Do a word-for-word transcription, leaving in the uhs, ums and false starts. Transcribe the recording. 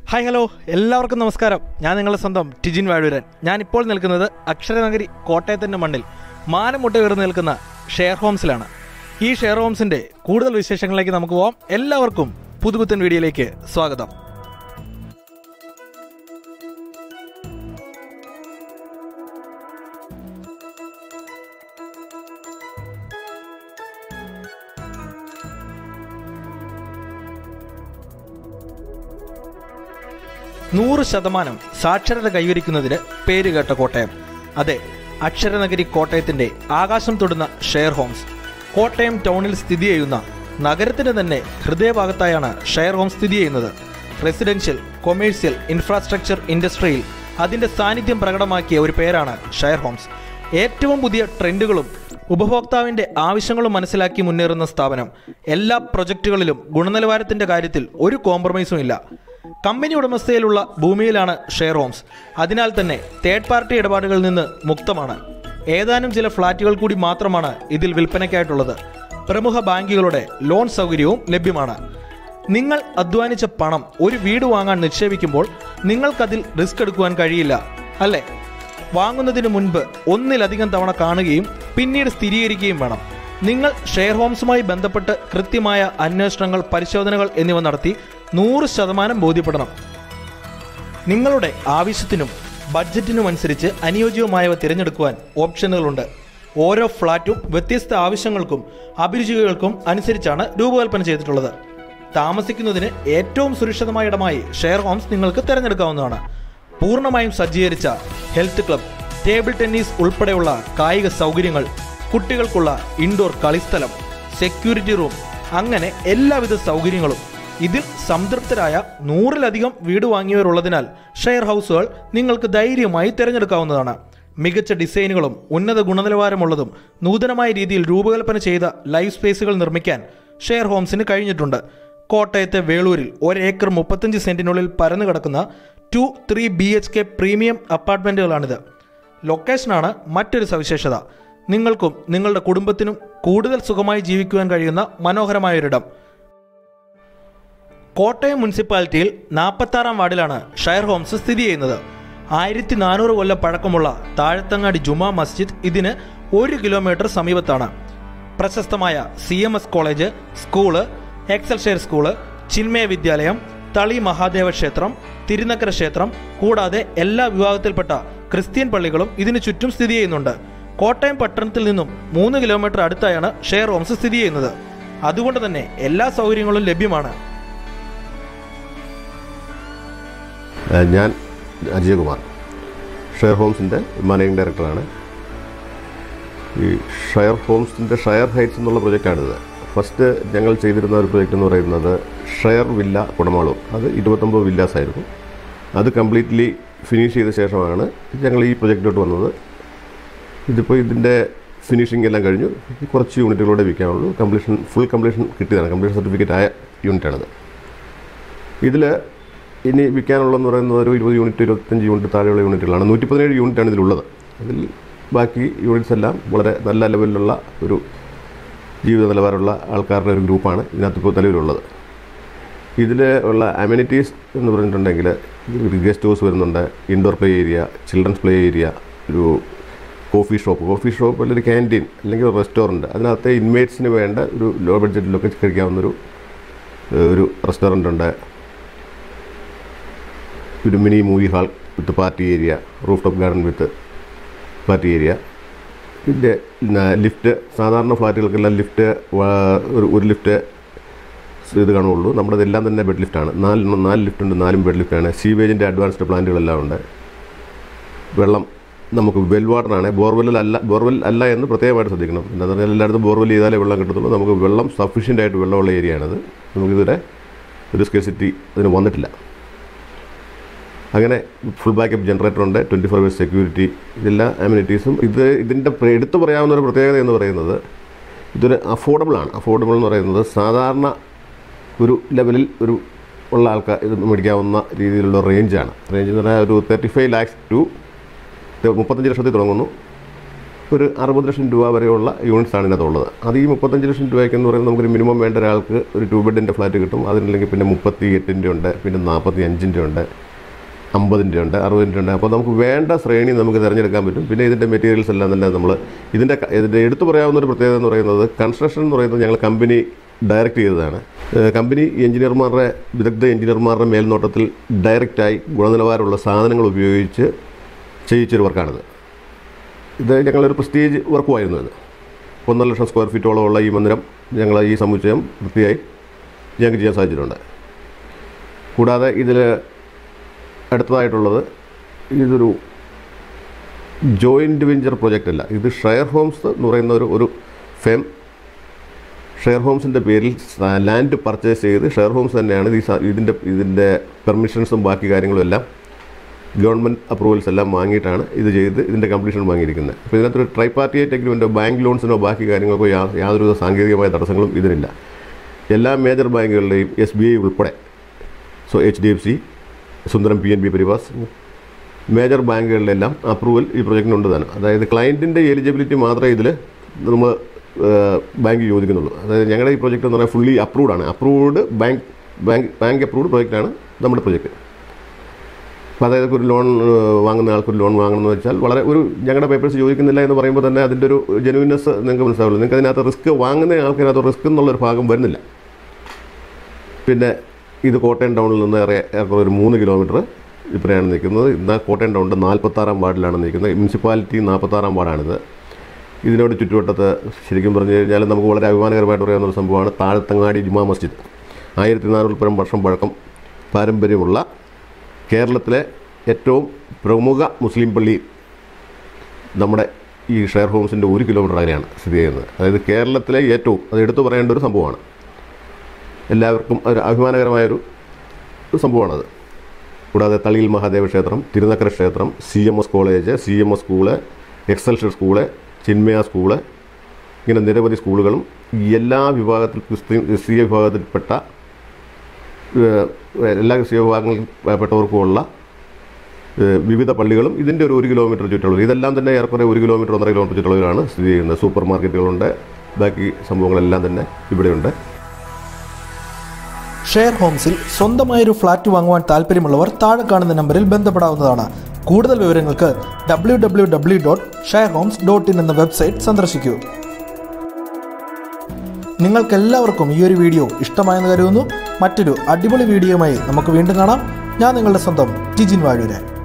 Hi hello എല്ലാവർക്കും നമസ്കാരം. ഞാൻ നിങ്ങളുടെ സ്വന്തം ടിജിൻ വാഴൂരൻ. ഞാനിപ്പോൾ നിൽക്കുന്നത് അക്ഷരനഗരി കോട്ടയത്തിൻ്റെ മണ്ണിൽ മാനം മുട്ട ഉയർന്നു നിൽക്കുന്ന ഷെയർ ഹോംസിലാണ്. ഈ ഷെയർ ഹോംസിൻ്റെ കൂടുതൽ വിശേഷങ്ങളിലേക്ക് നമുക്ക് പോകാം. എല്ലാവർക്കും പുതുപുത്തൻ വീഡിയോയിലേക്ക് സ്വാഗതം. നൂറ് ശതമാനം സാക്ഷരത കൈവരിക്കുന്നതിന് പേരുകേട്ട കോട്ടയം. അതെ, അക്ഷരനഗരി കോട്ടയത്തിന്റെ ആകാശം തൊടുന്ന ഷെയർ ഹോംസ്. കോട്ടയം ടൗണിൽ സ്ഥിതി ചെയ്യുന്ന നഗരത്തിന്റെ തന്നെ ഹൃദയഭാഗത്തായാണ് ഷെയർ ഹോം സ്ഥിതി ചെയ്യുന്നത്. റെസിഡൻഷ്യൽ, കൊമേഴ്സ്യൽ, ഇൻഫ്രാസ്ട്രക്ചർ ഇൻഡസ്ട്രിയിൽ അതിന്റെ സാന്നിധ്യം പ്രകടമാക്കിയ ഒരു പേരാണ് ഷെയർ ഹോംസ്. ഏറ്റവും പുതിയ ട്രെൻഡുകളും ഉപഭോക്താവിന്റെ ആവശ്യങ്ങളും മനസ്സിലാക്കി മുന്നേറുന്ന സ്ഥാപനം. എല്ലാ പ്രൊജക്ടുകളിലും ഗുണനിലവാരത്തിന്റെ കാര്യത്തിൽ ഒരു കോംപ്രമൈസും ഇല്ല. കമ്പനി ഉടമസ്ഥയിലുള്ള ഭൂമിയിലാണ് ഷെയർ ഹോംസ്. അതിനാൽ തന്നെ തേർഡ് പാർട്ടി ഇടപാടുകളിൽ നിന്ന് മുക്തമാണ്. ഏതാനും ചില ഫ്ളാറ്റുകൾ കൂടി മാത്രമാണ് ഇതിൽ വിൽപ്പനയ്ക്കായിട്ടുള്ളത്. പ്രമുഖ ബാങ്കുകളുടെ ലോൺ സൗകര്യവും ലഭ്യമാണ്. നിങ്ങൾ അധ്വാനിച്ച പണം ഒരു വീട് വാങ്ങാൻ നിക്ഷേപിക്കുമ്പോൾ നിങ്ങൾക്കതിൽ റിസ്ക് എടുക്കുവാൻ കഴിയില്ല, അല്ലേ? വാങ്ങുന്നതിന് മുൻപ് ഒന്നിലധികം തവണ കാണുകയും പിന്നീട് സ്ഥിരീകരിക്കുകയും വേണം. നിങ്ങൾ ഷെയർ ഹോംസുമായി ബന്ധപ്പെട്ട് കൃത്യമായ അന്വേഷണങ്ങൾ, പരിശോധനകൾ എന്നിവ നടത്തി നൂറ് ശതമാനം ബോധ്യപ്പെടണം. നിങ്ങളുടെ ആവശ്യത്തിനും ബഡ്ജറ്റിനുമനുസരിച്ച് അനുയോജ്യവുമായവ തിരഞ്ഞെടുക്കുവാൻ ഓപ്ഷനുകളുണ്ട്. ഓരോ ഫ്ളാറ്റും വ്യത്യസ്ത ആവശ്യങ്ങൾക്കും അഭിരുചികൾക്കും അനുസരിച്ചാണ് രൂപകൽപ്പന ചെയ്തിട്ടുള്ളത്. താമസിക്കുന്നതിന് ഏറ്റവും സുരക്ഷിതമായ ഇടമായി ഷെയർ ഹോംസ് നിങ്ങൾക്ക് തിരഞ്ഞെടുക്കാവുന്നതാണ്. പൂർണ്ണമായും സജ്ജീകരിച്ച ഹെൽത്ത് ക്ലബ്, ടേബിൾ ടെന്നീസ് ഉൾപ്പെടെയുള്ള കായിക സൗകര്യങ്ങൾ, കുട്ടികൾക്കുള്ള ഇൻഡോർ കളിസ്ഥലം, സെക്യൂരിറ്റി റൂം, അങ്ങനെ എല്ലാവിധ സൗകര്യങ്ങളും. ഇതിൽ സംതൃപ്തരായ നൂറിലധികം വീട് വാങ്ങിയവരുള്ളതിനാൽ ഷെയർ ഹൗസുകൾ നിങ്ങൾക്ക് ധൈര്യമായി തിരഞ്ഞെടുക്കാവുന്നതാണ്. മികച്ച ഡിസൈനുകളും ഉന്നത ഗുണനിലവാരമുള്ളതും നൂതനമായ രീതിയിൽ രൂപകൽപ്പന ചെയ്ത ലൈഫ് സ്പേസുകൾ നിർമ്മിക്കാൻ ഷെയർ ഹോംസിന് കഴിഞ്ഞിട്ടുണ്ട്. കോട്ടയത്തെ വേളൂരിൽ ഒരേക്കർ മുപ്പത്തഞ്ച് സെന്റിനുള്ളിൽ പരന്നു കിടക്കുന്ന two three B H K premium അപ്പാർട്ട്മെന്റുകളാണിത്. ലൊക്കേഷനാണ് മറ്റൊരു സവിശേഷത. നിങ്ങൾക്കും നിങ്ങളുടെ കുടുംബത്തിനും കൂടുതൽ സുഖമായി ജീവിക്കുവാൻ കഴിയുന്ന മനോഹരമായൊരിടം. കോട്ടയം മുനിസിപ്പാലിറ്റിയിൽ നാൽപ്പത്താറാം വാർഡിലാണ് ഷെയർ ഹോംസ് സ്ഥിതി ചെയ്യുന്നത്. ആയിരത്തി നാനൂറ് കൊല്ലം പഴക്കമുള്ള താഴത്തങ്ങാടി ജുമാ മസ്ജിദ് ഇതിന് ഒരു കിലോമീറ്റർ സമീപത്താണ്. പ്രശസ്തമായ C M S college, school, Excelsior school, Chinmaya Vidyalayam, Thali Mahadeva ക്ഷേത്രം, തിരുനക്കര ക്ഷേത്രം കൂടാതെ എല്ലാ വിഭാഗത്തിൽപ്പെട്ട ക്രിസ്ത്യൻ പള്ളികളും ഇതിനു ചുറ്റും സ്ഥിതി ചെയ്യുന്നുണ്ട്. കോട്ടയം പട്ടണത്തിൽ നിന്നും മൂന്ന് കിലോമീറ്റർ അടുത്തായാണ് ഷെയർ ഹോംസ് സ്ഥിതി ചെയ്യുന്നത്. അതുകൊണ്ട് തന്നെ എല്ലാ സൗകര്യങ്ങളും ലഭ്യമാണ്. ഞാൻ അജയകുമാർ, ഷെയർ ഹോംസിൻ്റെ മാനേജിംഗ് ഡയറക്ടറാണ്. ഈ ഷെയർ ഹോംസിൻ്റെ ഷെയർ ഹൈറ്റ്സ് എന്നുള്ള പ്രൊജക്റ്റാണിത്. ഫസ്റ്റ് ഞങ്ങൾ ചെയ്തിരുന്ന ഒരു പ്രൊജക്റ്റ് എന്ന് പറയുന്നത് ഷെയർ വില്ല കുടമാളൂർ. അത് ഇരുപത്തൊമ്പത് വില്ലാസ് ആയിരുന്നു. അത് കംപ്ലീറ്റ്ലി ഫിനിഷ് ചെയ്ത ശേഷമാണ് ഞങ്ങൾ ഈ പ്രൊജക്റ്റിലോട്ട് വന്നത്. ഇതിപ്പോൾ ഇതിൻ്റെ ഫിനിഷിംഗ് എല്ലാം കഴിഞ്ഞു. കുറച്ച് യൂണിറ്റുകളോടെ വിൽക്കാനുള്ളൂ. കംപ്ലീഷൻ ഫുൾ കംപ്ലീഷൻ കിട്ടിയതാണ്. കംപ്ലീഷൻ സർട്ടിഫിക്കറ്റ് ആയ യൂണിറ്റാണത്. ഇതിൽ ഇനി വിൽക്കാനുള്ളതെന്ന് പറയുന്നത് ഒരു ഇരുപത് യൂണിറ്റ്, ഇരുപത്തഞ്ച് യൂണിറ്റ് താഴെയുള്ള യൂണിറ്റുകളാണ്. നൂറ്റി പതിനേഴ് യൂണിറ്റാണ് ഇതിലുള്ളത്. അതിൽ ബാക്കി യൂണിറ്റ്സ് എല്ലാം വളരെ നല്ല ലെവലിലുള്ള ഒരു ജീവിത നിലവാരമുള്ള ആൾക്കാരുടെ ഒരു ഗ്രൂപ്പാണ് ഇതിനകത്ത് ഇപ്പോൾ നിലവിലുള്ളത്. ഇതിൽ ഉള്ള അമ്യൂണിറ്റീസ് എന്ന് പറഞ്ഞിട്ടുണ്ടെങ്കിൽ ഗസ്റ്റ് ഹൗസ് വരുന്നുണ്ട്, indoor play area, children's play area, ഒരു കോഫി ഷോപ്പ് കോഫി ഷോപ്പ് അല്ലെങ്കിൽ ക്യാൻറ്റീൻ അല്ലെങ്കിൽ ഒരു റെസ്റ്റോറൻറ്റ്. അതിനകത്ത് ഇൻമേറ്റ്സിന് വേണ്ട ഒരു ലോ ബഡ്ജറ്റിലൊക്കെ കഴിക്കാവുന്നൊരു ഒരു റെസ്റ്റോറൻ്റ് ഉണ്ട്. ഒരു mini movie hall with party area, roof top garden with party area. ഇതിൻ്റെ ലിഫ്റ്റ്, സാധാരണ ഫ്ലാറ്റുകൾക്കെല്ലാം ലിഫ്റ്റ് ഒരു ഒരു ലിഫ്റ്റ് ഇത് കാണുള്ളൂ. നമ്മുടെ ഇതെല്ലാം തന്നെ ബെഡ് ലിഫ്റ്റാണ്. നാല് നാല് ലിഫ്റ്റുണ്ട്, നാലും ബെഡ് ലിഫ്റ്റാണ്. സീവേജിൻ്റെ അഡ്വാൻസ്ഡ് പ്ലാന്റുകളെല്ലാം ഉണ്ട്. വെള്ളം നമുക്ക് വെൽ വാട്ടറാണ്, ബോർവെല്ലല്ല ബോർവെൽ അല്ല എന്ന് പ്രത്യേകമായിട്ട് ശ്രദ്ധിക്കണം. എന്താണെന്ന് പറഞ്ഞാൽ എല്ലായിടത്തും ബോർവെൽ ചെയ്താലേ വെള്ളം കിട്ടത്തുള്ളൂ. നമുക്ക് വെള്ളം സഫീഷ്യൻ്റ് ആയിട്ട് വെള്ളമുള്ള ഏരിയ ആണത്. നമുക്കിതുവരെ ഒരു സ്കേഴ്സിറ്റി അതിന് വന്നിട്ടില്ല. അങ്ങനെ ഫുൾ ബാക്കപ്പ് ജനറേറ്റർ ഉണ്ട്, ട്വൻറ്റി ഫോർ അവേഴ്സ് സെക്യൂരിറ്റി, ഇതെല്ലാം അമ്യൂണിറ്റീസും. ഇത് ഇതിൻ്റെ എടുത്തു പറയാവുന്ന ഒരു പ്രത്യേകത എന്ന് പറയുന്നത് ഇതൊരു അഫോർഡബിളാണ്. അഫോർഡബിൾ എന്ന് പറയുന്നത് സാധാരണ ഒരു ലെവലിൽ ഒരു ഉള്ള ആൾക്കാർ ഇത് മേടിക്കാവുന്ന രീതിയിലുള്ള റേഞ്ചാണ്. റേഞ്ച് എന്ന് പറഞ്ഞാൽ ഒരു തേർട്ടി ഫൈവ് ലാക്സ് ടു മുപ്പത്തഞ്ച് ലക്ഷത്തിൽ തുടങ്ങുന്നു. ഒരു അറുപത് ലക്ഷം രൂപ വരെയുള്ള യൂണിറ്റ്സാണ് ഇതിനകത്തുള്ളത്. അത് ഈ മുപ്പത്തഞ്ച് ലക്ഷം രൂപയ്ക്കെന്ന് പറയുന്നത് നമുക്കൊരു മിനിമം വേണ്ട ഒരാൾക്ക് ഒരു ടു ബെഡിൻ്റെ ഫ്ലാറ്റ് കിട്ടും. അതിനല്ലെങ്കിൽ പിന്നെ മുപ്പത്തി എട്ടിൻ്റെ ഉണ്ട്, പിന്നെ നാൽപ്പത്തി അഞ്ചിൻ്റെ ഉണ്ട്, അമ്പതിൻ്റെ ഉണ്ട്, അറുപതിൻ്റെ ഉണ്ട്. അപ്പോൾ നമുക്ക് വേണ്ട ശ്രേണി നമുക്ക് തിരഞ്ഞെടുക്കാൻ പറ്റും. പിന്നെ ഇതിൻ്റെ മെറ്റീരിയൽസ് എല്ലാം തന്നെ നമ്മൾ ഇതിൻ്റെ ഇതിൻ്റെ എടുത്തു പറയാവുന്ന ഒരു പ്രത്യേകത എന്ന് പറയുന്നത് കൺസ്ട്രക്ഷൻ എന്ന് പറയുന്നത് ഞങ്ങൾ കമ്പനി ഡയറക്റ്റ് ചെയ്തതാണ്. കമ്പനി എഞ്ചിനീയർമാരുടെ വിദഗ്ധ എഞ്ചിനീയർമാരുടെ മേൽനോട്ടത്തിൽ ഡയറക്റ്റായി ഗുണനിലവാരമുള്ള സാധനങ്ങൾ ഉപയോഗിച്ച് ചെയ്യിച്ചൊരു വർക്കാണിത്. ഇത് ഞങ്ങളൊരു പ്രസ്റ്റീജ് വർക്കുമായിരുന്നു. ഇത് ഒന്നര ലക്ഷം സ്ക്വയർ ഫീറ്റോളം ഉള്ള ഈ മന്ദിരം ഞങ്ങൾ ഈ സമുച്ചയം വൃത്തിയായി ഞങ്ങൾക്ക് ചെയ്യാൻ സാധിച്ചിട്ടുണ്ട്. കൂടാതെ ഇതിൽ അടുത്തതായിട്ടുള്ളത് ഇതൊരു ജോയിൻറ്റ് വെഞ്ചർ പ്രൊജക്റ്റ് അല്ല, ഇത് ഷെയർ ഹോംസ് എന്ന് പറയുന്ന ഒരു ഒരു ഫേം ഷെയർ ഹോംസിൻ്റെ പേരിൽ ലാൻഡ് പർച്ചേസ് ചെയ്ത് ഷെയർ ഹോംസ് തന്നെയാണ് ഈ ഇതിൻ്റെ ഇതിൻ്റെ പെർമിഷൻസും ബാക്കി കാര്യങ്ങളും എല്ലാം ഗവൺമെൻറ് അപ്രൂവൽസ് എല്ലാം വാങ്ങിയിട്ടാണ് ഇത് ചെയ്ത് ഇതിൻ്റെ കംപ്ലീഷൻ വാങ്ങിയിരിക്കുന്നത്. അപ്പോൾ ഇതിനകത്തൊരു ട്രൈ പാർട്ടിയായിട്ട് എഗ്രിമെൻറ്റോ ബാങ്ക് ലോൺസിനോ ബാക്കി കാര്യങ്ങൾക്കോ യാതൊരു സാങ്കേതികമായ തടസ്സങ്ങളും ഇതിനില്ല. എല്ലാ മേജർ ബാങ്കുകളുടെയും എസ് ബി ഐ ഉൾപ്പെടെ, so H D F C, Sundaram, P N B Paribas, major ബാങ്കുകളിലെല്ലാം അപ്രൂവൽ ഈ പ്രൊജക്റ്റിനുണ്ട് തന്നെ. അതായത് ക്ലയൻറ്റിൻ്റെ എലിജിബിലിറ്റി മാത്രമേ ഇതിൽ നമ്മൾ ബാങ്ക് ചോദിക്കുന്നുള്ളൂ. അതായത് ഞങ്ങളുടെ ഈ പ്രൊജക്റ്റ് എന്ന് പറഞ്ഞാൽ ഫുള്ളി അപ്രൂവ്ഡ് ആണ്. Approved bank bank bank approved പ്രൊജക്റ്റാണ് നമ്മുടെ പ്രൊജക്റ്റ്. അപ്പോൾ അതായത് ഒരു ലോൺ വാങ്ങുന്ന ആൾക്കൊരു ലോൺ വാങ്ങണമെന്ന് വെച്ചാൽ വളരെ ഒരു ഞങ്ങളുടെ പേപ്പേഴ്സ് ചോദിക്കുന്നില്ല എന്ന് പറയുമ്പോൾ തന്നെ അതിൻ്റെ ഒരു ജെനുവിനെസ് നിങ്ങൾക്ക് മനസ്സിലാവുള്ളൂ. നിങ്ങൾക്ക് അതിനകത്ത് റിസ്ക് വാങ്ങുന്ന ആൾക്കതിനകത്ത് റിസ്ക് എന്നുള്ളൊരു ഭാഗം വരുന്നില്ല. പിന്നെ ഇത് കോട്ടയം ടൗണിൽ നിന്ന് ഏറെ ഒരു മൂന്ന് കിലോമീറ്റർ ഇപ്പോഴാണ് നിൽക്കുന്നത്. എന്നാൽ കോട്ടയം ടൗണിൻ്റെ നാൽപ്പത്താറാം വാർഡിലാണ് നിൽക്കുന്നത്. മുനിസിപ്പാലിറ്റി നാൽപ്പത്താറാം വാർഡാണിത്. ഇതിനോട് ചുറ്റുവട്ടത്ത് ശരിക്കും പറഞ്ഞു കഴിഞ്ഞാൽ നമുക്ക് വളരെ അഭിമാനകരമായിട്ട് പറയാവുന്ന ഒരു സംഭവമാണ് താഴത്തങ്ങാടി ജുമാ മസ്ജിദ്. ആയിരത്തി നാനൂറ് വർഷം പഴക്കം പാരമ്പര്യമുള്ള കേരളത്തിലെ ഏറ്റവും പ്രമുഖ മുസ്ലിം പള്ളി നമ്മുടെ ഈ ഷെയർ ഹോംസിൻ്റെ ഒരു കിലോമീറ്റർ അകലെയാണ് സ്ഥിതി ചെയ്യുന്നത്. അതായത് കേരളത്തിലെ ഏറ്റവും അത് എടുത്തു പറയേണ്ട ഒരു സംഭവമാണ്. എല്ലാവർക്കും ഒരു അഭിമാനകരമായൊരു സംഭവമാണത്. കൂടാതെ തളിയിൽ മഹാദേവ ക്ഷേത്രം, തിരുനക്കര ക്ഷേത്രം, C M S college, C M S school, Excelsior school, Chinmaya school, ഇങ്ങനെ നിരവധി സ്കൂളുകളും എല്ലാ വിഭാഗത്തിൽ ക്രിസ്ത്യൻ ക്രിസ്തീയ വിഭാഗത്തിൽപ്പെട്ട എല്ലാ ക്രിസ്തീയ വിഭാഗങ്ങളിൽപ്പെട്ടവർക്കുമുള്ള വിവിധ പള്ളികളും ഇതിൻ്റെ ഒരു ഒരു കിലോമീറ്റർ ചുറ്റളവ്. ഇതെല്ലാം തന്നെ ഏറെക്കുറെ ഒരു കിലോമീറ്റർ ഒന്നര കിലോമീറ്റർ ചുറ്റളവിലാണ് സ്ഥിതി ചെയ്യുന്നത്. സൂപ്പർ മാർക്കറ്റുകളുണ്ട്, ബാക്കി സംഭവങ്ങളെല്ലാം തന്നെ ഇവിടെയുണ്ട്. ഷെയർ ഹോംസിൽ സ്വന്തമായൊരു ഫ്ലാറ്റ് വാങ്ങുവാൻ താല്പര്യമുള്ളവർ താഴെ കാണുന്ന നമ്പറിൽ ബന്ധപ്പെടാവുന്നതാണ്. കൂടുതൽ വിവരങ്ങൾക്ക് W W W dot Share Homes dot in എന്ന വെബ്സൈറ്റ് സന്ദർശിക്കൂ. നിങ്ങൾക്കെല്ലാവർക്കും ഈ ഒരു വീഡിയോ ഇഷ്ടമായെന്ന് കരുതുന്നു. മറ്റൊരു അടിപൊളി വീഡിയോയുമായി നമുക്ക് വീണ്ടും കാണാം. ഞാൻ നിങ്ങളുടെ സ്വന്തം ജിജിൻ വാഴൂര്.